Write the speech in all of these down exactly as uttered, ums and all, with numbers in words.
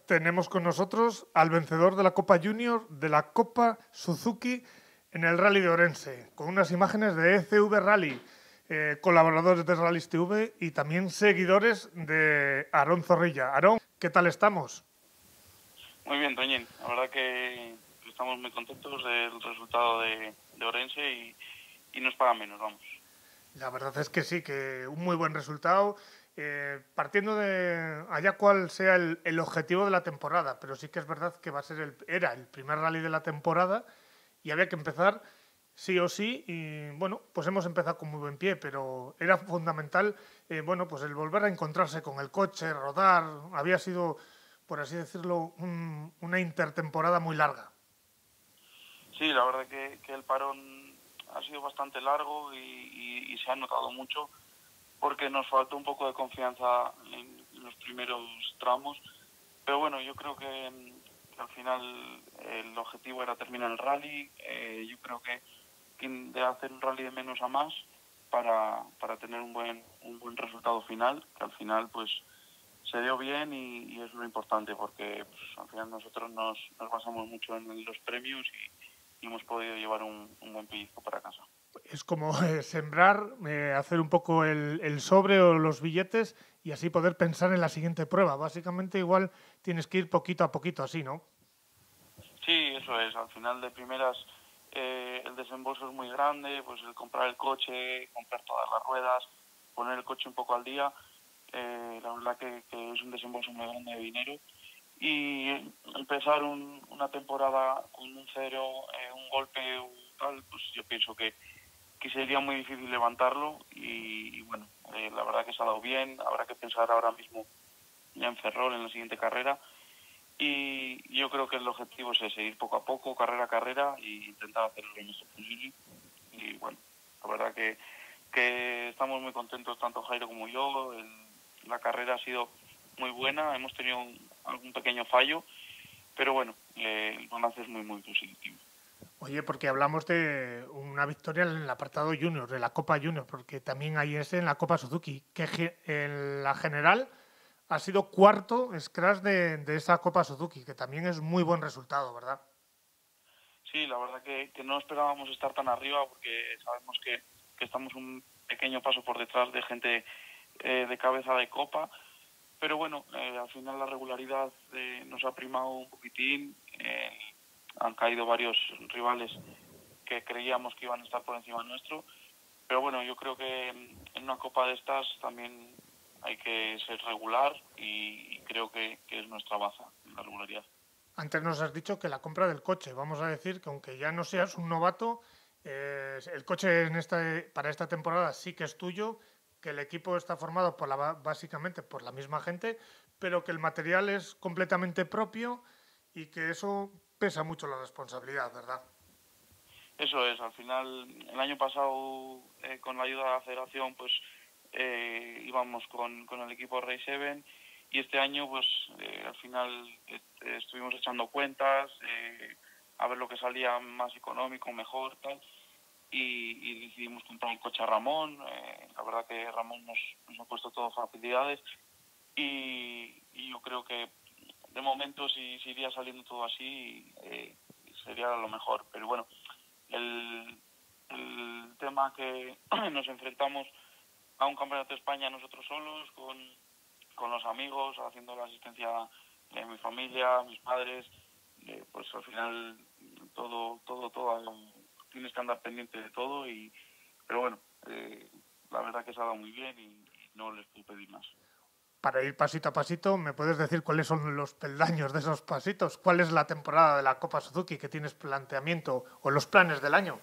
tenemos con nosotros al vencedor de la Copa Junior de la Copa Suzuki en el Rally de Orense, con unas imágenes de E C V Rally, eh, colaboradores de Rallys T V y también seguidores de Aarón Zorrilla. Aarón, ¿qué tal estamos? Muy bien, Toñín. La verdad que estamos muy contentos del resultado de, de Orense y, y nos paga menos, vamos. La verdad es que sí, que un muy buen resultado, eh, partiendo de allá cuál sea el, el objetivo de la temporada, pero sí que es verdad que va a ser el, era el primer rally de la temporada y había que empezar sí o sí, y bueno, pues hemos empezado con muy buen pie, pero era fundamental, eh, bueno, pues el volver a encontrarse con el coche, rodar, había sido, por así decirlo, un, una intertemporada muy larga. Sí, la verdad que, que el parón ha sido bastante largo y, y, y se ha notado mucho porque nos faltó un poco de confianza en, en los primeros tramos, pero bueno, yo creo que, que al final el objetivo era terminar el rally. Eh, yo creo que de hacer un rally de menos a más para, para tener un buen un buen resultado final, que al final pues se dio bien y, y es lo importante, porque pues, al final nosotros nos, nos basamos mucho en los premios y, y hemos podido llevar un, un buen pellizco para casa. Es como eh, sembrar, eh, hacer un poco el, el sobre o los billetes y así poder pensar en la siguiente prueba. Básicamente igual tienes que ir poquito a poquito así, ¿no? Sí, eso es. Al final de primeras eh, el desembolso es muy grande, pues el comprar el coche, comprar todas las ruedas, poner el coche un poco al día, eh, la verdad que, que es un desembolso muy grande de dinero. Y empezar un, una temporada con un cero, eh, un golpe o tal, pues yo pienso que, que sería muy difícil levantarlo y, y bueno, eh, la verdad que se ha dado bien. Habrá que pensar ahora mismo ya en Ferrol, en la siguiente carrera, y yo creo que el objetivo es ese, ir poco a poco, carrera a carrera e intentar hacer lo mejor posible. Y bueno, la verdad que, que estamos muy contentos, tanto Jairo como yo. El, la carrera ha sido muy buena, hemos tenido un, algún pequeño fallo, pero bueno, eh, el balance es muy, muy positivo. Oye, porque hablamos de una victoria en el apartado Junior, de la Copa Junior, porque también hay ese en la Copa Suzuki, que en la general ha sido cuarto scratch de, de esa Copa Suzuki, que también es muy buen resultado, ¿verdad? Sí, la verdad que, que no esperábamos estar tan arriba, porque sabemos que, que estamos un pequeño paso por detrás de gente eh, de cabeza de Copa. Pero bueno, eh, al final la regularidad eh, nos ha primado un poquitín. Eh, han caído varios rivales que creíamos que iban a estar por encima nuestro. Pero bueno, yo creo que en una copa de estas también hay que ser regular y, y creo que, que es nuestra baza, la regularidad. Antes nos has dicho que la compra del coche, vamos a decir que aunque ya no seas un novato, eh, el coche en esta, para esta temporada sí que es tuyo, que el equipo está formado por la, básicamente por la misma gente, pero que el material es completamente propio y que eso pesa mucho la responsabilidad, ¿verdad? Eso es, al final, el año pasado, eh, con la ayuda de la federación, pues eh, íbamos con, con el equipo Race Seven, y este año, pues eh, al final eh, estuvimos echando cuentas, eh, a ver lo que salía más económico, mejor, tal, y, y decidimos comprar el coche a Ramón. Eh, la verdad que Ramón nos, nos ha puesto todo facilidades, y, y yo creo que de momento, si, si iría saliendo todo así, eh, sería lo mejor. Pero bueno, el, el tema que nos enfrentamos a un campeonato de España nosotros solos, con, con los amigos, haciendo la asistencia de mi familia, mis padres, eh, pues al final todo, todo, todo, tienes que andar pendiente de todo, y pero bueno, eh, la verdad que se ha dado muy bien y, y no les puedo pedir más. Para ir pasito a pasito, ¿me puedes decir cuáles son los peldaños de esos pasitos? ¿Cuál es la temporada de la Copa Suzuki que tienes planteamiento o los planes del año?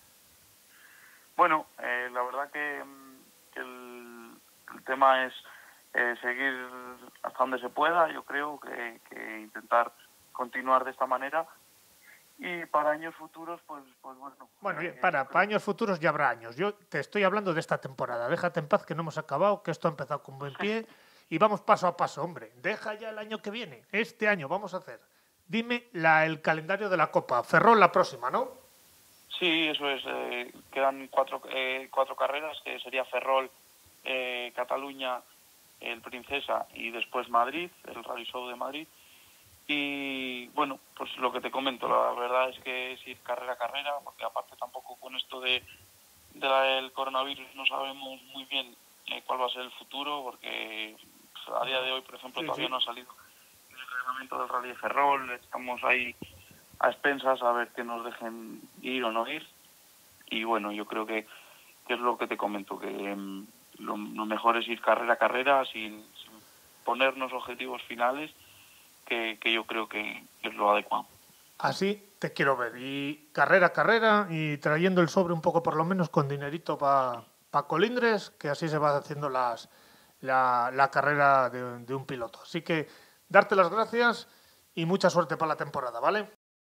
Bueno, eh, la verdad que, que el, el tema es eh, seguir hasta donde se pueda. Yo creo que, que intentar continuar de esta manera, y para años futuros, pues, pues bueno. Bueno, Eh, para, para creo... años futuros ya habrá años. Yo te estoy hablando de esta temporada. Déjate en paz que no hemos acabado, que esto ha empezado con buen pie y vamos paso a paso, hombre. Deja ya el año que viene. Este año vamos a hacer. Dime la, el calendario de la Copa. Ferrol la próxima, ¿no? Sí, eso es. Eh, quedan cuatro, eh, cuatro carreras, que sería Ferrol, eh, Cataluña, el Princesa y después Madrid, el Rally Show de Madrid. Y bueno, pues lo que te comento, la verdad es que es ir carrera a carrera, porque aparte tampoco con esto de, de la, del coronavirus no sabemos muy bien eh, cuál va a ser el futuro, porque pues, a día de hoy, por ejemplo, Sí, todavía sí. no ha salido el reglamento del Rally de Ferrol, estamos ahí a expensas a ver que nos dejen ir o no ir. Y bueno, yo creo que, que es lo que te comento, que um, lo, lo mejor es ir carrera a carrera sin, sin ponernos objetivos finales, que, que yo creo que es lo adecuado. Así te quiero ver. Y carrera a carrera y trayendo el sobre un poco por lo menos con dinerito para pa colindres, que así se va haciendo las, la, la carrera de, de un piloto. Así que darte las gracias y mucha suerte para la temporada, ¿vale?